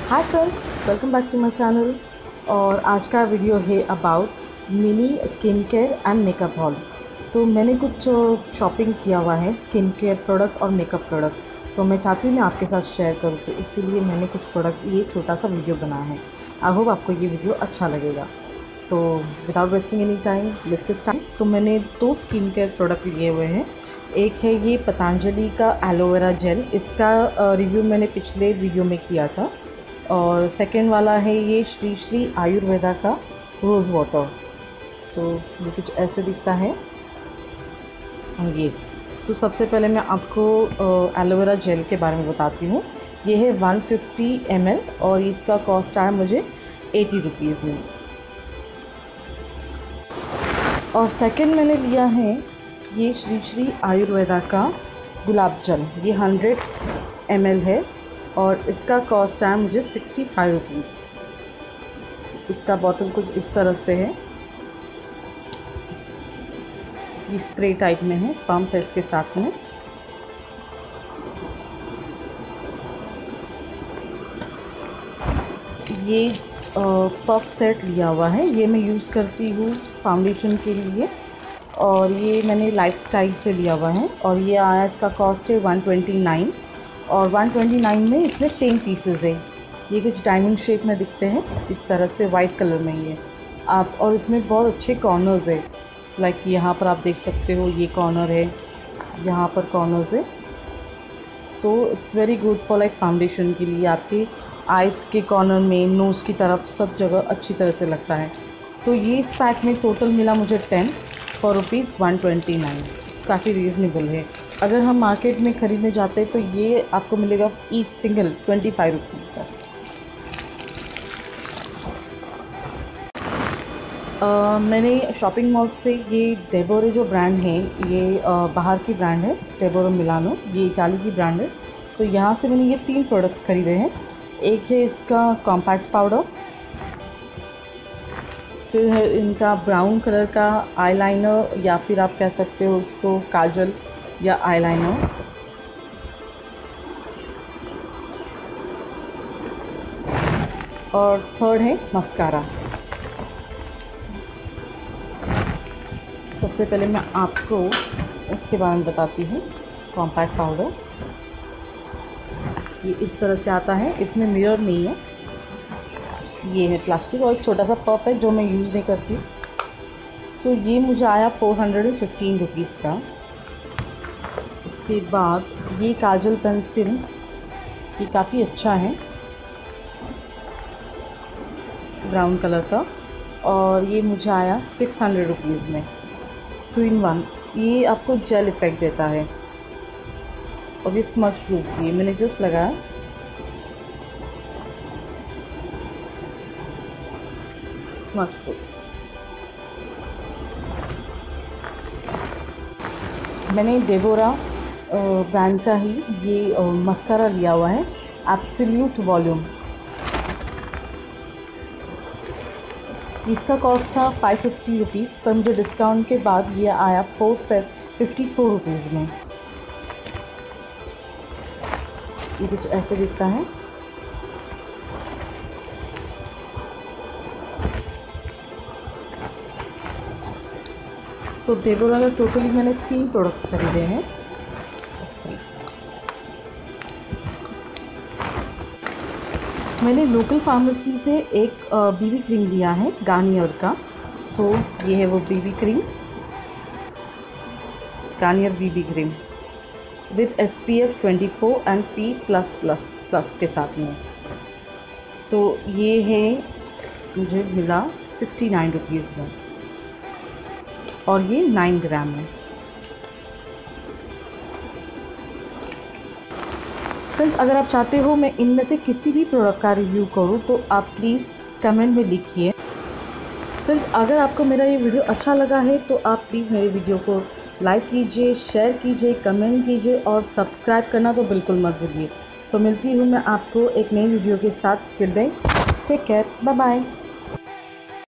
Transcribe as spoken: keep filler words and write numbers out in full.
Hi friends, welcome back to my channel. और आज का वीडियो है about mini skin care and makeup haul. तो मैंने कुछ शॉपिंग किया हुआ है स्किन केयर प्रोडक्ट और मेकअप प्रोडक्ट, तो मैं चाहती हूँ मैं आपके साथ शेयर करूँ, तो इसीलिए मैंने कुछ प्रोडक्ट ये छोटा सा वीडियो बनाया है। आई होप आपको ये वीडियो अच्छा लगेगा। तो without wasting any time let's get start. तो मैंने दो स्किन केयर प्रोडक्ट लिए हुए हैं। एक है ये पतंजलि का एलोवेरा जेल, इसका रिव्यू मैंने पिछले वीडियो में किया था। और सेकेंड वाला है ये श्री श्री आयुर्वेदा का रोज़ वाटर। तो ये कुछ ऐसे दिखता है ये। सो सबसे पहले मैं आपको एलोवेरा जेल के बारे में बताती हूँ। ये है वन फिफ्टी एम एल और इसका कॉस्ट आया मुझे एटी रुपीज़ में। और सेकेंड मैंने लिया है ये श्री श्री आयुर्वेदा का गुलाब जल, ये हंड्रेड एम एल है और इसका कॉस्ट आया मुझे सिक्सटी फाइव रुपीज़। इसका बॉटल कुछ इस तरह से है, ये स्प्रे टाइप में है, पंप है इसके साथ में। ये पफ सेट लिया हुआ है, ये मैं यूज़ करती हूँ फाउंडेशन के लिए और ये मैंने लाइफस्टाइल से लिया हुआ है। और ये आया, इसका कॉस्ट है वन ट्वेंटी नाइन और वन ट्वेंटी नाइन में इसमें टेन पीसेस है। ये कुछ डायमंड शेप में दिखते हैं इस तरह से, वाइट कलर में ये आप। और इसमें बहुत अच्छे कॉर्नर्स है, लाइक यहाँ पर आप देख सकते हो, ये कॉर्नर है, यहाँ पर कॉर्नर्स है। So it's very good for like foundation के लिए, आपके आइज़ के कॉर्नर में, नोज़ की तरफ, सब जगह अच्छी तरह से लगता है। तो ये इस पैक में टोटल मिला मुझे ten for rupees one twenty nine. काफ़ी रीज़नेबल है। अगर हम मार्केट में ख़रीदने जाते हैं तो ये आपको मिलेगा each single twenty five rupees का। uh, मैंने शॉपिंग मॉल से ये डेबोरो जो ब्रांड है, ये uh, बाहर की ब्रांड है, डेबोरो मिलानो, ये इटाली की ब्रांड है। तो यहाँ से मैंने ये तीन प्रोडक्ट्स ख़रीदे हैं। एक है इसका कॉम्पैक्ट पाउडर, फिर है इनका ब्राउन कलर का आईलाइनर, या फिर आप कह सकते हो उसको काजल या आईलाइनर, और थर्ड है मस्कारा। सबसे पहले मैं आपको इसके बारे में बताती हूँ। कॉम्पैक्ट पाउडर ये इस तरह से आता है, इसमें मिरर नहीं है, ये है प्लास्टिक और एक छोटा सा पफ है जो मैं यूज़ नहीं करती। सो ये मुझे आया four hundred and fifteen rupees का। उसके बाद ये काजल पेंसिल, ये काफ़ी अच्छा है, ब्राउन कलर का, और ये मुझे आया सिक्स हंड्रेड रुपीज़ में, टू इन वन। ये आपको जेल इफ़ेक्ट देता है और ये स्मच प्रूफ, ये मैंने जस्ट लगाया। Smudge proof. मैंने डेबोरा ब्रांड का ही ये मस्कारा लिया हुआ है, एब्सोल्यूट वॉल्यूम। इसका कॉस्ट था फाइव फिफ्टी रुपीज़, पर मुझे डिस्काउंट के बाद ये आया फोर से फिफ्टी फोर रुपीज़ में। ये कुछ ऐसे दिखता है। सो so, डेबोरा का टोटली मैंने तीन प्रोडक्ट्स खरीदे हैं इस तरह। मैंने लोकल फार्मेसी से एक बीबी क्रीम लिया है गार्नियर का। सो so, ये है वो BB cream, Garnier BB cream with S P F twenty four and P plus plus plus के साथ में। सो so, ये है मुझे मिला सिक्सटी नाइन रुपीज़ में और ये नाइन ग्राम है। फ्रेंड्स, अगर आप चाहते हो मैं इनमें से किसी भी प्रोडक्ट का रिव्यू करूं तो आप प्लीज़ कमेंट में लिखिए। फ्रेंड्स, अगर आपको मेरा ये वीडियो अच्छा लगा है तो आप प्लीज़ मेरे वीडियो को लाइक कीजिए, शेयर कीजिए, कमेंट कीजिए और सब्सक्राइब करना तो बिल्कुल मत भूलिए। तो मिलती हूँ मैं आपको एक नई वीडियो के साथ। Till then take care, bye bye.